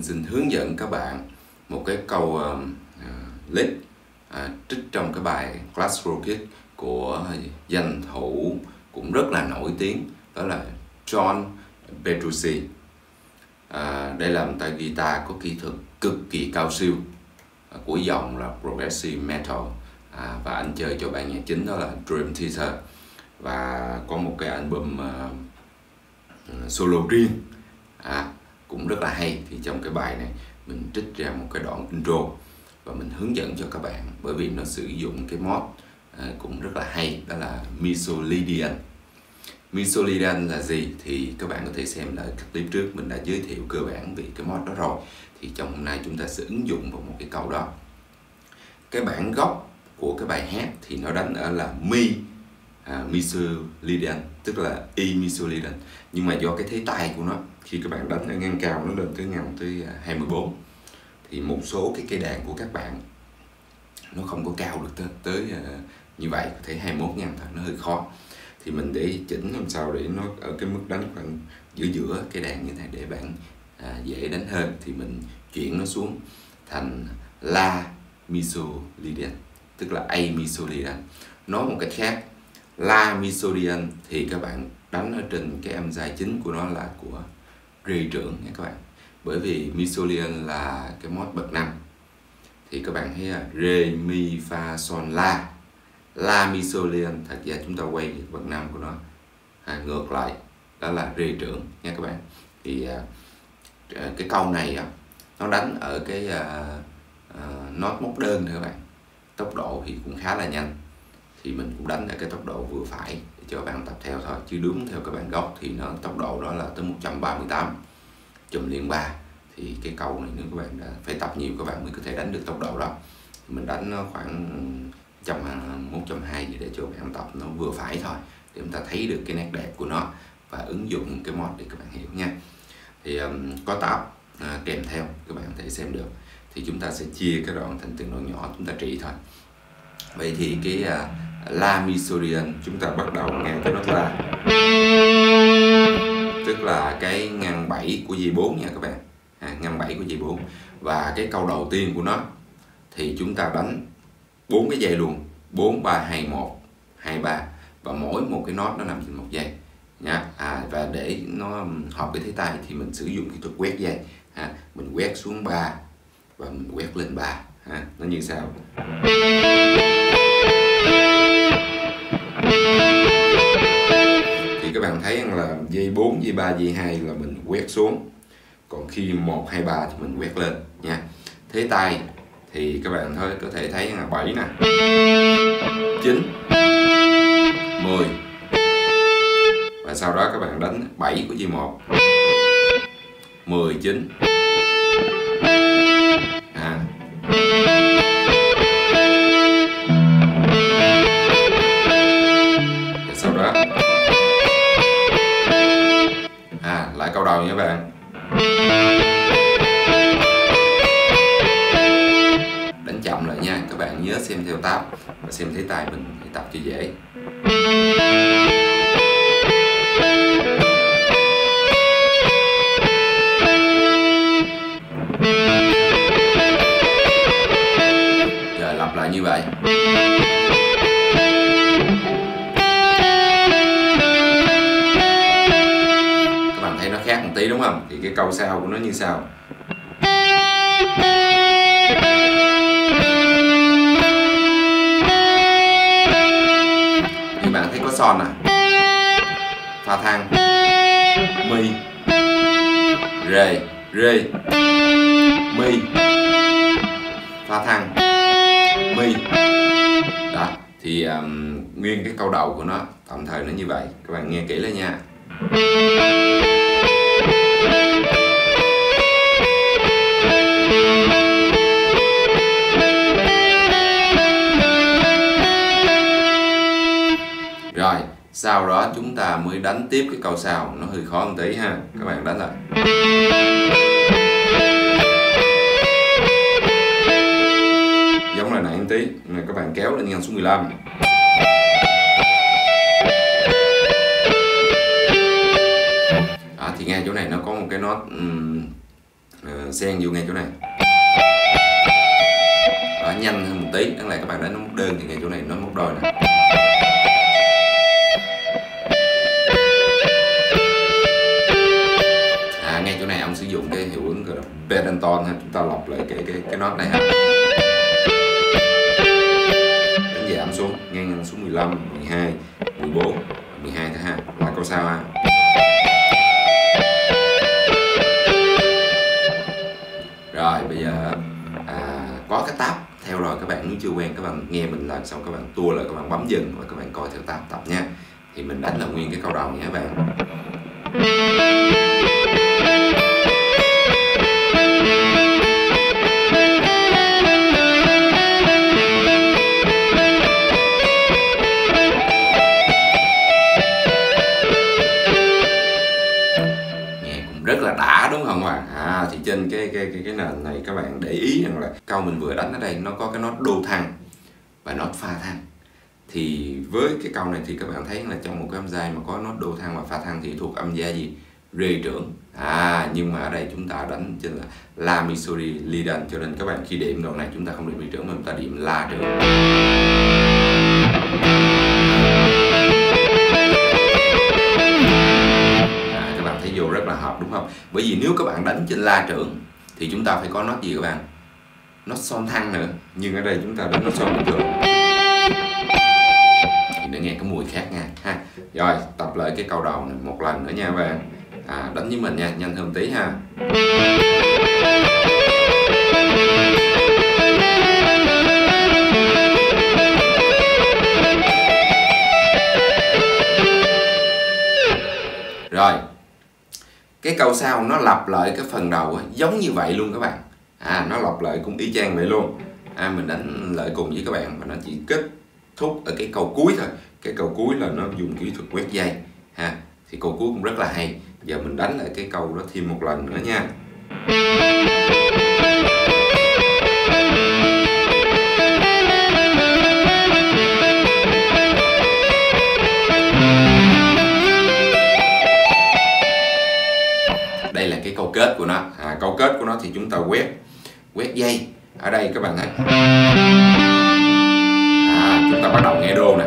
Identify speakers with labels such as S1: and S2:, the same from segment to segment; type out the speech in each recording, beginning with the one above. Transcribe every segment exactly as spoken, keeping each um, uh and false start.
S1: xin hướng dẫn các bạn một cái câu uh, lick uh, trích trong cái bài Clash Rocket của danh thủ cũng rất là nổi tiếng, đó là John Petrucci. À, đây là một tay guitar có kỹ thuật cực kỳ cao siêu à, của dòng là Progressive Metal, à, và anh chơi cho ban nhạc chính đó là Dream Theater, và có một cái album uh, solo riêng à, cũng rất là hay. Thì trong cái bài này mình trích ra một cái đoạn intro và mình hướng dẫn cho các bạn, bởi vì nó sử dụng cái mod à, cũng rất là hay, đó là Mixolydian. Mixolydian là gì thì các bạn có thể xem lại các clip trước mình đã giới thiệu cơ bản về cái mod đó rồi. Thì trong hôm nay chúng ta sẽ ứng dụng vào một cái câu đó. Cái bản gốc của cái bài hát thì nó đánh ở là mi à, Mixolydian, tức là E Mixolydian, nhưng mà do cái thế tay của nó, khi các bạn đánh ở ngang cao nó lên tới ngang tới hai mươi bốn, thì một số cái cây đàn của các bạn nó không có cao được tới, tới uh, như vậy, có thể hai mươi mốt ngàn thôi, nó hơi khó. Thì mình để chỉnh làm sao để nó ở cái mức đánh khoảng giữa giữa cái đàn như thế này để bạn à, dễ đánh hơn. Thì mình chuyển nó xuống thành La Mixolydian, tức là A Mixolydian. Nói một cách khác, La Mixolydian thì các bạn đánh ở trên cái âm dài chính của nó là của rê trưởng nha các bạn. Bởi vì Mixolydian là cái mod bậc năm, thì các bạn thấy là rê, mi, fa, son, la. La Mixolydian thật ra chúng ta quay bậc năm của nó à, ngược lại, đó là rê trưởng nha các bạn. Thì à, cái câu này à, nó đánh ở cái à, à, nốt móc đơn thôi các bạn. Tốc độ thì cũng khá là nhanh, thì mình cũng đánh ở cái tốc độ vừa phải để cho các bạn tập theo thôi, chứ đúng theo các bạn gốc thì nó tốc độ đó là tới một trăm ba mươi tám chùm liên ba. Thì cái câu này nếu các bạn đã phải tập nhiều các bạn mới có thể đánh được tốc độ đó. Mình đánh nó khoảng một trăm hai mươi để cho các bạn tập nó vừa phải thôi, để chúng ta thấy được cái nét đẹp của nó và ứng dụng cái mod để các bạn hiểu nha. Thì um, có tab à, kèm theo các bạn có thể xem được. Thì chúng ta sẽ chia cái đoạn thành từng đoạn nhỏ, chúng ta trị thôi. Vậy thì cái uh, La Mixolydian chúng ta bắt đầu ngang cái nốt La, tức là cái ngăn bảy của dây bốn nha các bạn, à, ngăn bảy của dây bốn. Và cái câu đầu tiên của nó thì chúng ta đánh bốn cái dây luôn, bốn ba hai một hai ba, và mỗi một cái nốt nó nằm trên một dây nhá. À, và để nó hợp với thế tay thì mình sử dụng kỹ thuật quét dây, à, mình quét xuống ba và mình quét lên ba, à, nó như sau. Thì các bạn thấy là dây bốn, dây ba, dây hai là mình quét xuống, còn khi một, hai, ba thì mình quét lên nha. Thế tay thì các bạn thôi có thể thấy là bảy nè, chín, mười, và sau đó các bạn đánh bảy của dây một, mười, chín, à. Và sau đó à, lại câu đầu nha các bạn. Đánh chậm lại nha, các bạn nhớ xem theo tab và xem thấy tay mình để tập cho dễ. Giờ lặp lại như vậy. Các bạn thấy nó khác một tí đúng không? Thì cái câu sau của nó như sau. Thì bạn thấy có son à, pha thăng, mi, rê, rê, mi, pha thăng, mi. Đó, thì um, nguyên cái câu đầu của nó tạm thời nó như vậy. Các bạn nghe kỹ lên nha. Rồi, sau đó chúng ta mới đánh tiếp cái câu sau, nó hơi khó một tí ha. Các bạn đánh lại. Giống là nãy một tí, mà các bạn kéo lên ngang số mười lăm. Đó, thì ngay chỗ này nó có một cái nốt um, uh, xen vô ngay chỗ này. Đó, nhanh hơn một tí, đáng lẽ các bạn đánh nó móc đơn thì ngay chỗ này nó móc đôi nè. À, ngay chỗ này ông sử dụng cái hiệu ứng gọi là pentatone ha, chúng ta lặp lại cái cái cái nốt này ha. Đánh giảm xuống, ngang xuống mười lăm, mười hai, mười bốn, mười hai thôi ha. Lại câu sau ha. Rồi bây giờ à, có cái tab theo rồi, các bạn nếu chưa quen các bạn nghe mình làm xong các bạn tua lại, các bạn bấm dừng và các bạn coi theo tab tập nha. Thì mình đánh là nguyên cái câu đầu nha các bạn. Rất là đã đúng không ạ? À, thì trên cái cái cái cái nền này các bạn để ý rằng là câu mình vừa đánh ở đây nó có cái nốt đô thăng và nốt pha thăng. Thì với cái câu này thì các bạn thấy là trong một cái âm giai mà có nốt đô thăng và pha thăng thì thuộc âm giai gì? Rê trưởng. À, nhưng mà ở đây chúng ta đánh trên là La mi so ri li đan, cho nên các bạn khi điểm đoạn này chúng ta không điểm rê trưởng mà chúng ta điểm la trưởng. Vô rất là hợp đúng không? Bởi vì nếu các bạn đánh trên la trưởng thì chúng ta phải có nốt gì các bạn? Nốt son thăng nữa. Nhưng ở đây chúng ta đánh nốt son bình thường thì để nghe cái mùi khác nha ha. Rồi tập lại cái câu đầu này một lần nữa nha các bạn. À, đánh với mình nha, nhanh hơn tí ha. Rồi cái câu sau nó lặp lại cái phần đầu giống như vậy luôn các bạn. À, nó lặp lại cũng y chang vậy luôn. À, mình đánh lại cùng với các bạn và nó chỉ kết thúc ở cái câu cuối thôi. Cái câu cuối là nó dùng kỹ thuật quét dây ha. Thì câu cuối cũng rất là hay. Giờ mình đánh lại cái câu đó thêm một lần nữa nha. Đây là cái câu kết của nó. À, câu kết của nó thì chúng ta quét quét dây ở đây các bạn thấy. À, chúng ta bắt đầu nghe đô nè.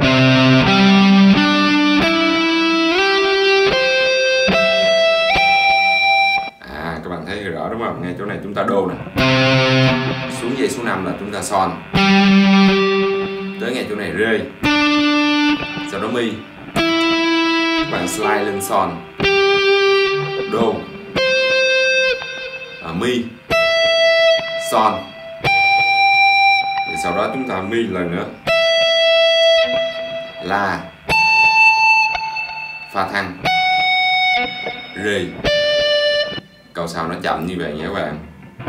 S1: À, các bạn thấy rõ đúng không? Ngay chỗ này chúng ta đô nè. Xuống dây số năm là chúng ta son. Tới ngay chỗ này rê. Sau đó mi. Các bạn slide lên son. Đô, à, mi, son, rồi sau đó chúng ta mi lần nữa, la, pha thăng, rê. Câu sau nó chậm như vậy nha các bạn.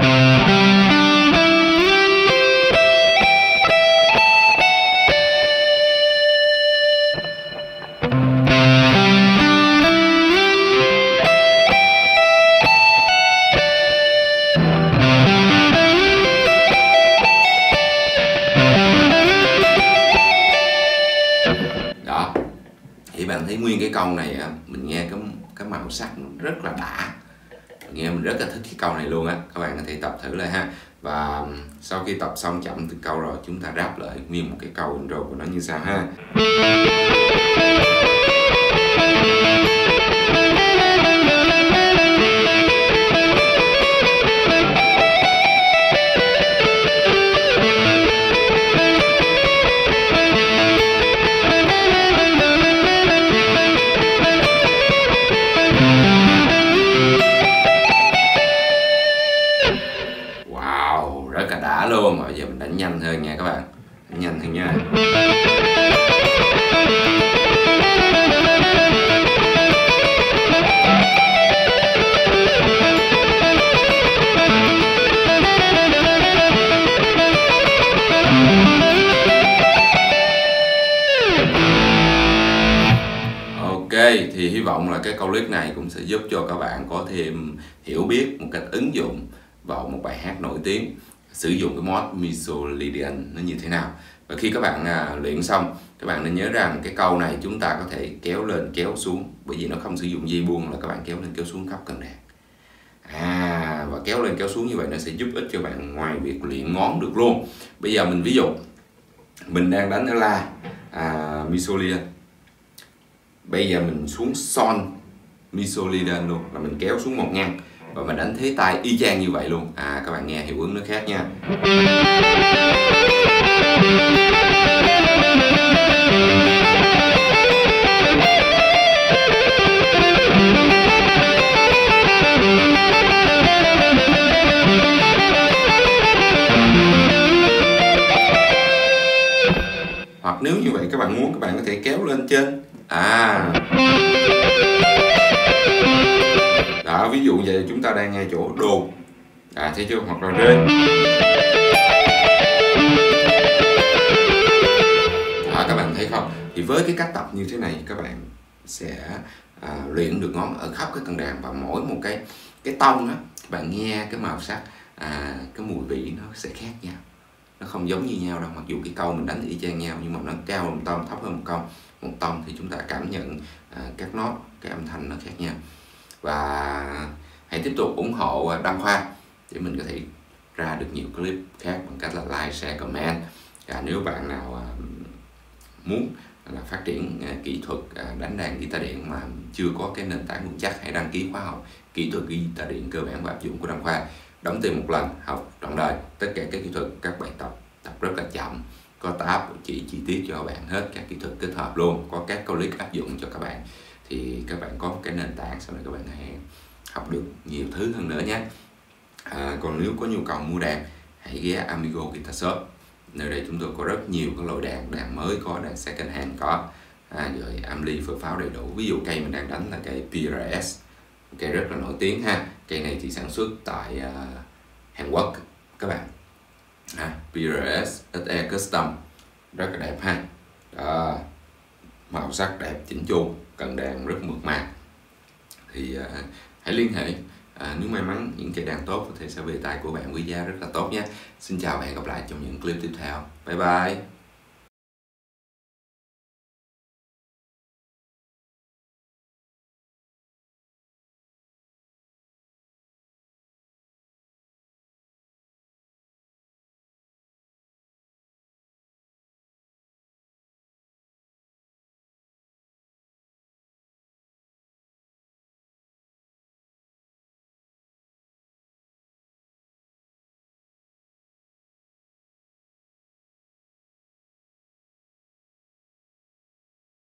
S1: Bạn thấy nguyên cái câu này mình nghe cái cái màu sắc rất là đã, nghe mình rất là thích cái câu này luôn á. Các bạn có thể tập thử lại ha. Và sau khi tập xong chậm từng câu rồi chúng ta ráp lại nguyên một cái câu intro của nó như sau ha. Luôn. Bây giờ mình đánh nhanh hơn nha các bạn, đánh nhanh hơn nha. Ok, thì hy vọng là cái câu clip này cũng sẽ giúp cho các bạn có thêm hiểu biết một cách ứng dụng vào một bài hát nổi tiếng, sử dụng cái mod mi so ri đan nó như thế nào. Và khi các bạn à, luyện xong, các bạn nên nhớ rằng cái câu này chúng ta có thể kéo lên kéo xuống, bởi vì nó không sử dụng dây buông, là các bạn kéo lên kéo xuống khắp cần đàn. À, và và kéo lên kéo xuống như vậy nó sẽ giúp ích cho bạn ngoài việc luyện ngón được luôn. Bây giờ mình ví dụ mình đang đánh ở La à, mi sol ly, bây giờ mình xuống son mi sol ly luôn, là mình kéo xuống một ngăn và mình đánh thế tay y chang như vậy luôn. À, các bạn nghe hiệu ứng nó khác nha. Hoặc nếu như vậy các bạn muốn, các bạn có thể kéo lên trên. À đó, ví dụ vậy chúng ta đang nghe chỗ đô, à thấy chưa, hoặc là rê. Đó, các bạn thấy không? Thì với cái cách tập như thế này các bạn sẽ à, luyện được ngón ở khắp cái căn đàn, và mỗi một cái cái tông đó các bạn nghe cái màu sắc, à, cái mùi vị nó sẽ khác nhau, nó không giống như nhau đâu. Mặc dù cái câu mình đánh y chang nhau nhưng mà nó cao hơn một tông, thấp hơn một câu một tông, thì chúng ta cảm nhận à, các nốt, cái âm thanh nó khác nhau. Và hãy tiếp tục ủng hộ Đăng Khoa để mình có thể ra được nhiều clip khác bằng cách là like, share, comment. Và nếu bạn nào muốn là phát triển kỹ thuật đánh đàn guitar điện mà chưa có cái nền tảng vững chắc, hãy đăng ký khóa học kỹ thuật guitar điện cơ bản và áp dụng của Đăng Khoa. Đóng tiền một lần, học trọn đời, tất cả các kỹ thuật, các bài tập tập rất là chậm, có tab chỉ chi tiết cho bạn hết các kỹ thuật kết hợp luôn, có các clip áp dụng cho các bạn, thì các bạn có cái nền tảng sau này các bạn hãy học được nhiều thứ hơn nữa nhé. À, còn nếu có nhu cầu mua đàn, hãy ghé Amigo Guitar Shop. Nơi đây chúng tôi có rất nhiều các loại đàn, đàn mới có, đàn second hand có, à, rồi ampli phở pháo đầy đủ. Ví dụ cây mình đang đánh là cây pê rờ ét, cây rất là nổi tiếng ha. Cây này thì sản xuất tại uh, Hàn Quốc các bạn. À, pê rờ ét ét e Custom rất là đẹp ha. Đó, màu sắc đẹp, chỉnh chu, cần đàn rất mượt mà. Thì uh, hãy liên hệ. À, nếu may mắn những cây đàn tốt có thể sẽ về tay của bạn với giá rất là tốt nhé. Xin chào và hẹn gặp lại trong những clip tiếp theo. Bye bye.